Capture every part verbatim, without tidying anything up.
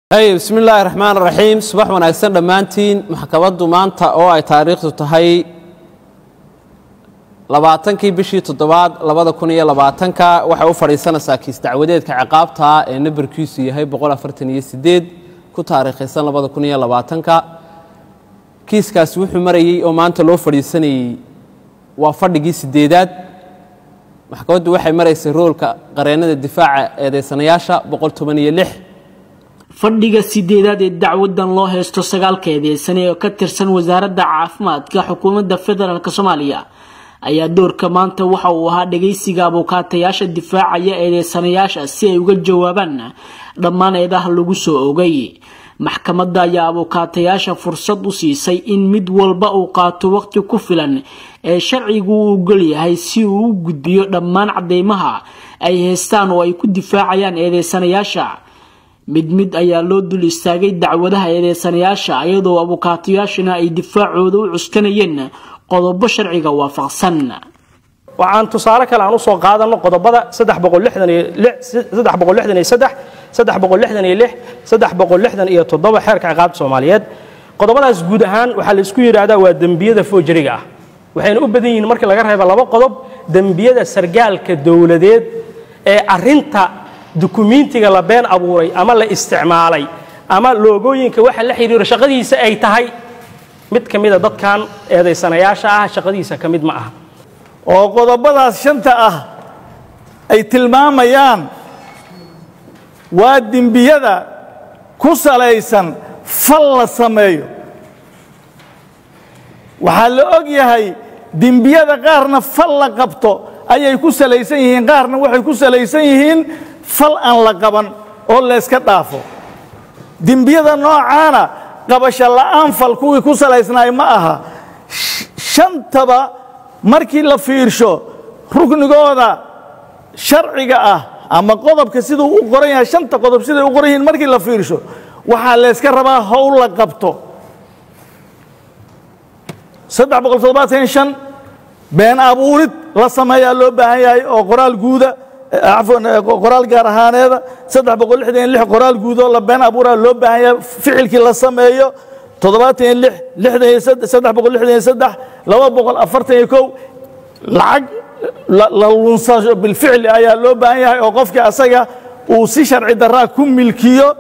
أي بسم الله الرحمن الرحيم صباح وناكسن دمانتين محكمة مانتا أو أي تاريخ تهي لبعتنكي بشي تضباد لبعض كونية لبعتنكا وحاو فريسانا ساكيس دعوديد كعقابتها نبر كيسي هاي بقولة فرتنية سديد كو تاريخ يسان لبعض كونية لبعتنكا كيس كاسوحو مريي أو مانتا لو فريساني وفردقي سديدات محكمة وحي مريسي رول كقرينة الدفاع إيدي سنياشا بقول تمانية لح fadhiga sideedaad ee dacwadan loo heesto sagaalkeedii sano ee ka tirsan wasaaradda caafimaadka xukuumadda federaalka Soomaaliya ayaa doorka maanta waxa uu ahaa dhageysiga abukaatayaasha difaacaya ee sanayaasha si ay uga jawaabaan dhammaan eedaha lagu soo oogay maxkamadda ayaa abukaatayaasha fursad u siisay in mid walba uu qaato waqti ku filan ee sharcigu u gol yahay si uu u gudbiyo dhammaan cadeymaha ay heestaan oo ay ku difaacayaan ee sanayaasha mid mid ayaa loo dul istaagay dacwadaha eedeysanayaasha iyadoo abukaatayaashuna ay difaacooda u cuskanayeen qodobo sharciga waafaqsan waxaan tusaale kale aan u soo qaadano qodobada saddex boqol lixdan iyo lix saddex boqol lixdan iyo saddex saddex boqol lixdan iyo lix saddex boqol lixdan iyo toddoba xeerka ciqaabta Soomaaliyeed qodobadaas guud ahaan waxa la isku yiraahdaa waa dambiyada foojariga ah waxayna u badan yihiin marka laga reebo laba qodob dambiyada sargaalka dawladeed ee arinta dukumiintiga la been abuuray ama la isticmaalay ama loogooyinka waxa la xiriiro shaqadiisa ay tahay mid kamid ah dadkan eedeysanayaasha ah shaqadiisa kamid ma aha oo qodobadaas shanta ah ay tilmaamayaan waa dambiyada ku salaysan fal la sameeyo waxa la og yahay dambiyada qaarna fal la qabto ayay ku salaysan yihiin qaarna waxay ku salaysan yihiin fal aan la qaban oo la iska dhaafo dambiyada noocaana qabasho la'aan fal kuwii ku salaysnaay ma aha shantaba markii la fiirsho ruknigooda sharciga ah ama qodobka siduu u qoran yahay shanta qodob siday u qoran yihiin markii la fiirsho waxaa la iska rabaa howl la qabto saddex boqol toddobaatan iyo shan been abuurid la sameeyaa loo baahan yahay oo qoraal guuda عفوا قرال جارهانه صدق بقول لحد لح قرال جودو لبين أبورا لو بهاي فعل كل السمايو تضبطين لح لحد يسد صدق بقول لحد يسدح لو بقول أفرت يكو لعج للونصاج بالفعل أيه لو بهاي أوقف كأسيا وسيشر عدرا كم ملكيو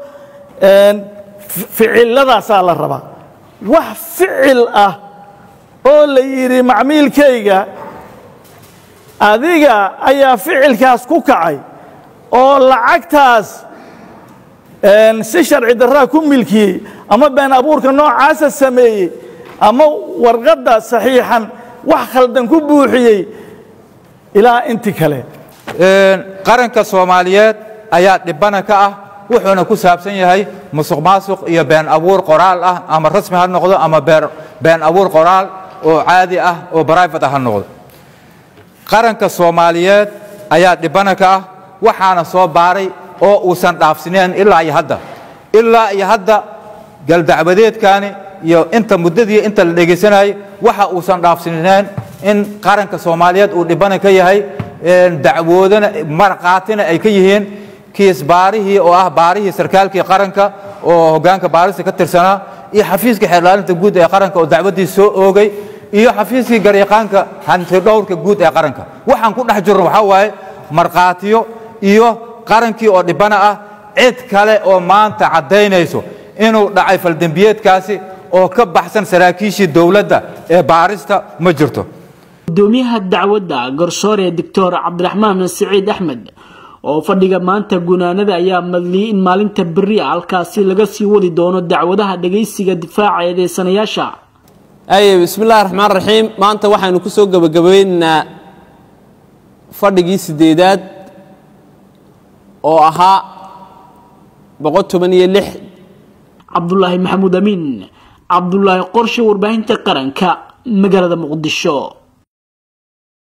فعل لذا سال الربا وفعل أه أول يري معميل كيجا adiga ayaa ficilkaas ku kacay oo lacagtaas een si sharci darra ku milkiyay ama been abuurka noocaas sameeyay ama warqada saxiixan wax khaldan ku buuxiyay ilaa intii kale een qaranka Soomaaliyeed ayaa dhibana ka ah wuxuuna ku saabsan yahay musuqmaasuq iyo been abuur qoraal ah ama rasmi ha noqdo ama been abuur qoraal oo caadi ah oo private ah ha noqdo qaranka Soomaaliyeed ayaa dhibana ka ah waxaana soo baaray oo uusan dhaafsineen ilaa iyo hadda ilaa iyo hadda gal dacwadeedkaani iyo inta muddadii inta la dhageysanayo waxa uusan dhaafsineen in qaranka Soomaaliyeed uu dhibana ka yahay dacwoodana marqaatina ay ka yihiin kiis baarihii oo ah baarihii sarkaalkii qaranka oo hoggaanka baarista ka tirsanaa iyo xafiiska xeerlaalinta guud ee qaranka oo dacwadii soo oogay iyo xafiiskii garyaqaanka hanti dhowrka guud ee qaranka waxaan ku dhex jirno waxa waaye marqaatiyo iyo qarankii oo dhibana ah cid kale oo maanta cadeynayso inuu dhacay fal dambiyeedkaasi oo ka baxsan saraakiishii dawladda ee baarista ma jirto gudoomiyaha dacwadda garsoore Doctor Cabdiraxmaan Saciid Axmed oo fadhiga maanta gunaanada ayaa madliyay in maalinta berri halkaasi laga sii wadi doono dacwadaha dhageysiga difaaca ee sanayaasha أي بسم الله الرحمن الرحيم ما أنت واحد نكسو جب جبين فرد جيس ديداد أو أها بقول تمنية لح عبد الله محمود أمين عبد الله قرش وربعين تقرن كمجرد مقدشو.